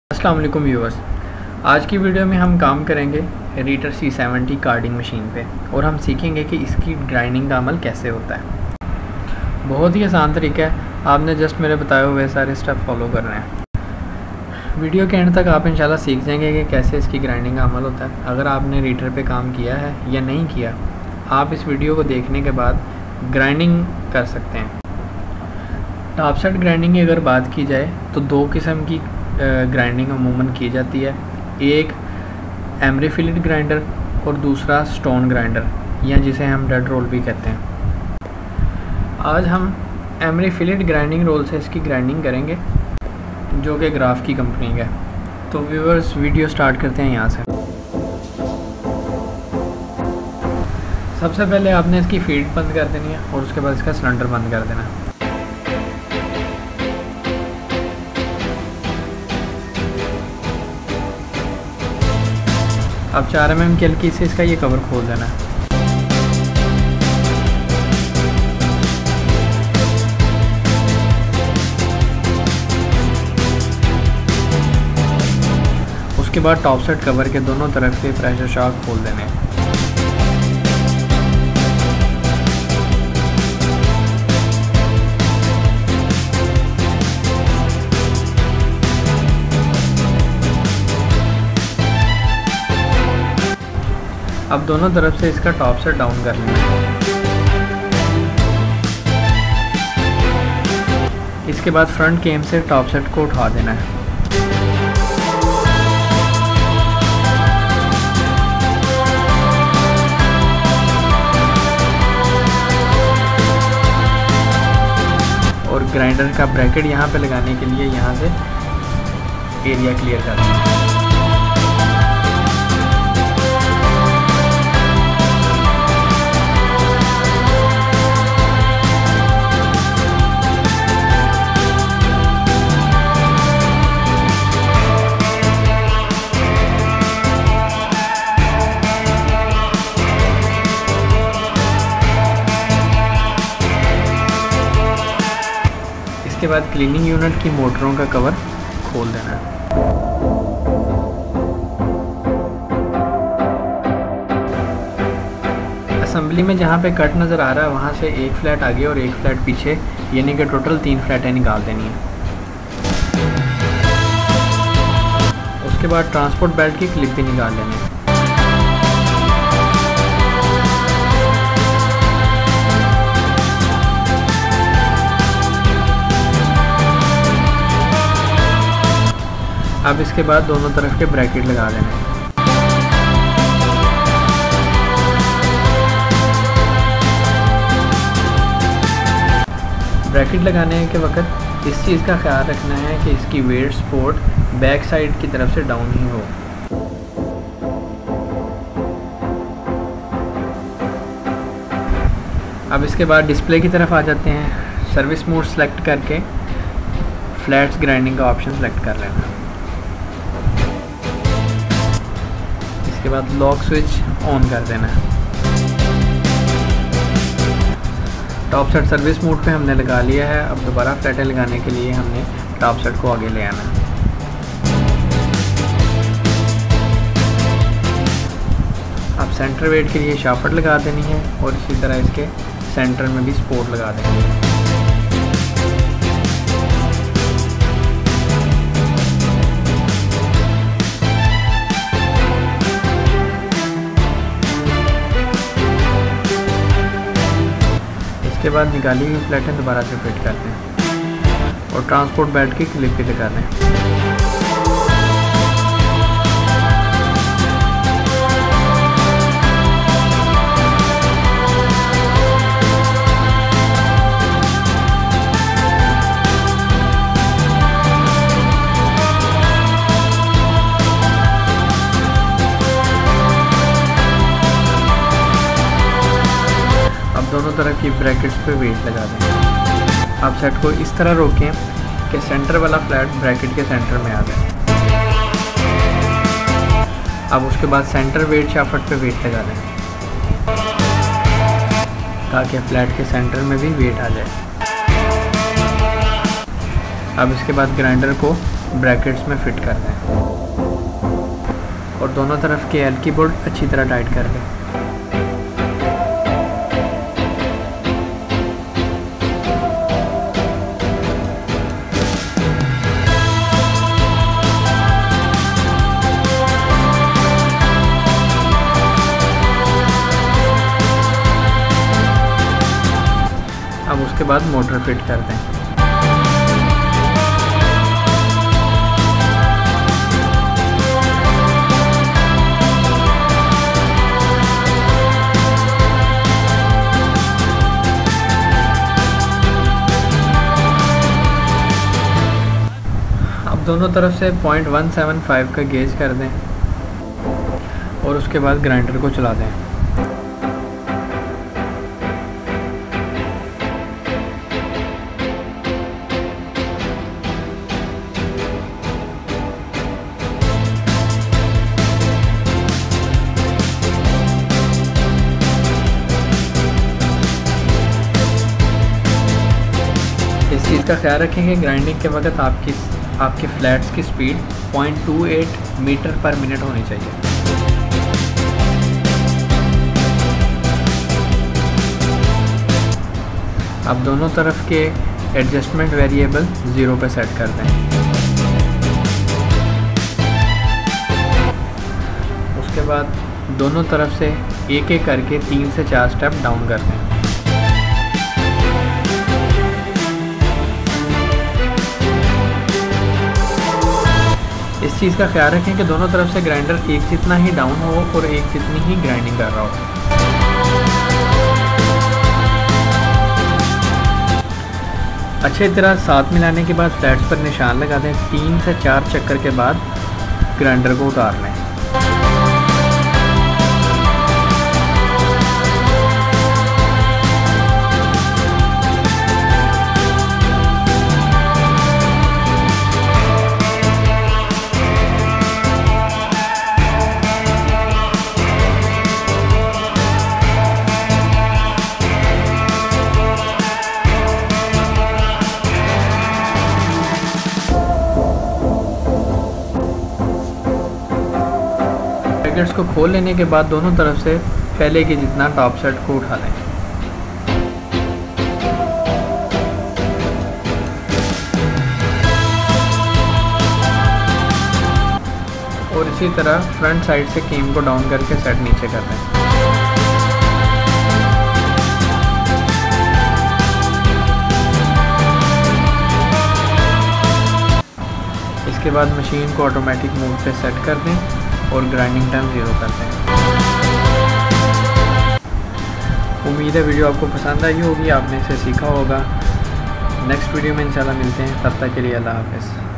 अस्सलाम वालेकुम व्यूअर्स। आज की वीडियो में हम काम करेंगे रीटर C70 कार्डिंग मशीन पे और हम सीखेंगे कि इसकी ग्राइंडिंग का अमल कैसे होता है। बहुत ही आसान तरीका है, आपने जस्ट मेरे बताए हुए सारे स्टेप फॉलो करने हैं। वीडियो के एंड तक आप इंशाल्लाह सीख जाएंगे कि कैसे इसकी ग्राइंडिंग का अमल होता है। अगर आपने रीटर पे काम किया है या नहीं किया, आप इस वीडियो को देखने के बाद ग्राइंडिंग कर सकते हैं। टॉप सेट ग्राइंडिंग की अगर बात की जाए तो दो किस्म की ग्राइंडिंग अमूमन की जाती है। एक एमरी फिलेट ग्राइंडर और दूसरा स्टोन ग्राइंडर, या जिसे हम डेड रोल भी कहते हैं। आज हम एमरी फिलेट ग्राइंडिंग रोल से इसकी ग्राइंडिंग करेंगे, जो कि ग्राफ की कंपनी का है। तो व्यूअर्स, वीडियो स्टार्ट करते हैं यहाँ से। सबसे पहले आपने इसकी फीड बंद कर देनी है और उसके बाद इसका सिलेंडर बंद कर देना है। अब 4 mm की हल्की से इसका ये कवर खोल देना है। उसके बाद टॉप सेट कवर के दोनों तरफ से प्रेशर शॉक खोल देने हैं। अब दोनों तरफ से इसका टॉप सेट डाउन कर लेना है। इसके बाद फ्रंट केम से टॉप सेट को उठा देना है। और ग्राइंडर का ब्रैकेट यहाँ पे लगाने के लिए यहाँ से एरिया क्लियर कर देना है। इसके बाद क्लीनिंग यूनिट की मोटरों का कवर खोल देना है। असेंबली में जहाँ पे कट नज़र आ रहा है वहाँ से एक फ्लैट आगे और एक फ्लैट पीछे, यानी कि टोटल 3 फ्लैटें निकाल देनी है। उसके बाद ट्रांसपोर्ट बेल्ट की क्लिप भी निकाल लेनी है। अब इसके बाद दोनों तरफ के ब्रैकेट लगा देने हैं। ब्रैकेट लगाने के वक्त इस चीज़ का ख्याल रखना है कि इसकी वेट सपोर्ट बैक साइड की तरफ से डाउन ही हो। अब इसके बाद डिस्प्ले की तरफ आ जाते हैं। सर्विस मोड सेलेक्ट करके फ्लैट्स ग्राइंडिंग का ऑप्शन सेलेक्ट कर लेना है। इसके बाद लॉक स्विच ऑन कर देना है। टॉप सेट सर्विस मोड पे हमने लगा लिया है। अब दोबारा फ्लैटें लगाने के लिए हमने टॉप सेट को आगे ले आना है। अब सेंटर वेट के लिए शाफ्ट लगा देनी है और इसी तरह इसके सेंटर में भी सपोर्ट लगा देनी है। इसके बाद निकाली हुई फ्लैटें दोबारा से फिट कर दें और ट्रांसपोर्ट बेल्ट की क्लिप भी लगा दें। दोनों तरह की ब्रैकेट्स पे वेट लगा दें। आप सेट को इस तरह रोकें कि सेंटर वाला फ्लैट ब्रैकेट के सेंटर में आ जाए। अब उसके बाद सेंटर वेट शाफ्ट पे वेट लगा दें ताकि फ्लैट के सेंटर में भी वेट आ जाए। अब इसके बाद ग्राइंडर को ब्रैकेट्स में फिट कर दें और दोनों तरफ के एल की बोल्ट अच्छी तरह टाइट कर दें। अब उसके बाद मोटर फिट कर दें। अब दोनों तरफ से 0.175 का गेज कर दें और उसके बाद ग्राइंडर को चला दें। इस चीज़ का ख्याल रखें कि ग्राइंडिंग के वक्त आपके फ्लैट्स की स्पीड 0.28 मीटर पर मिनट होनी चाहिए। अब दोनों तरफ के एडजस्टमेंट वेरिएबल 0 पे सेट कर दें। उसके बाद दोनों तरफ से एक एक करके 3 से 4 स्टेप डाउन कर दें। इस चीज़ का ख्याल रखें कि दोनों तरफ से ग्राइंडर एक जितना ही डाउन हो और एक जितनी ही ग्राइंडिंग कर रहा हो। अच्छी तरह साथ मिलाने के बाद फ्लैट्स पर निशान लगा दें। 3 से 4 चक्कर के बाद ग्राइंडर को उतार लें। ब्रैकेट्स को खोल लेने के बाद दोनों तरफ से पहले के जितना टॉप सेट को उठा लें और इसी तरह फ्रंट साइड से कीम को डाउन करके सेट नीचे कर लें। इसके बाद मशीन को ऑटोमेटिक मोड पे सेट कर दें और ग्राइंडिंग टाइम 0 कर दें। उम्मीद है वीडियो आपको पसंद आई होगी, आपने इसे सीखा होगा। नेक्स्ट वीडियो में इंशाल्लाह मिलते हैं, तब तक के लिए अल्लाह हाफ़िज़।